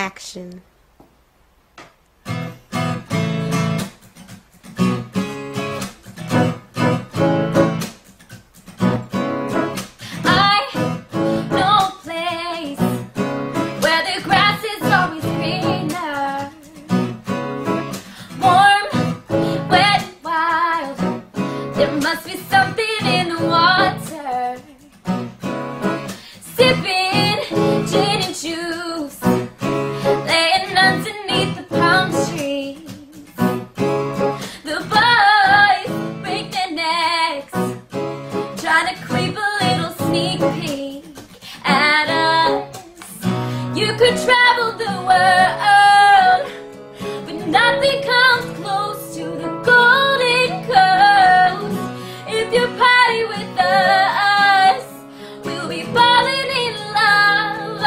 action. Sipping gin and juice, laying underneath the palm trees. The boys break their necks, trying to creep a little sneak peek at us. You could travel the world, but nothing comes close to the Golden Coast. If you party with us, we'll be falling in love.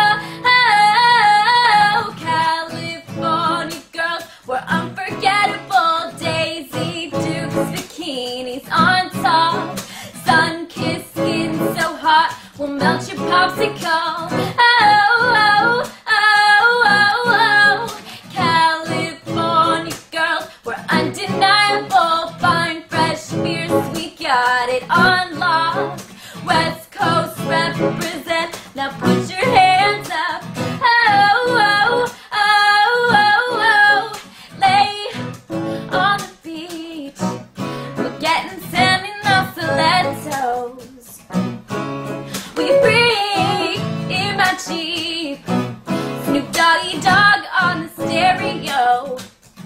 Oh, California girls, we're unforgettable. Daisy Dukes, bikinis on top, sun-kissed skin so hot, we'll melt your popsicle. Oh, oh, oh, oh, oh. California girls, we're undeniable. Fine, fresh beers, we got it on lock. West Coast represent, now put your hands up. Oh, oh, oh, oh, oh. Lay on the beach, we're getting sand in our stilettos. We freak in my Jeep, Snoop Dog on the stereo.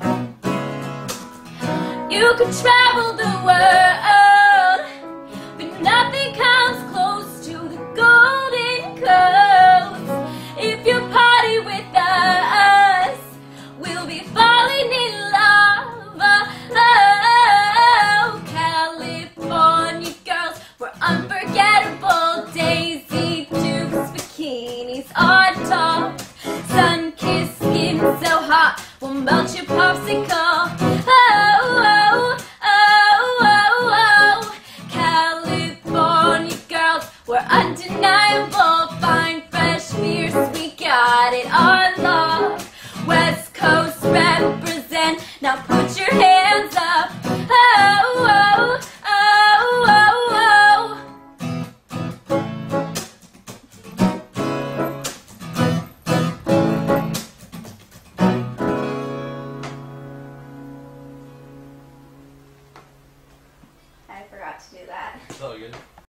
You could travel the world, but nothing comes close to the Golden Coast. If you party with us, we'll be falling in love. Oh, California girls, we're unforgettable. Daisy Dukes, bikinis on top, sun-kissed skin so hot, we'll melt your popsicle. Oh, oh, oh, oh, oh. California girls, we're undeniable.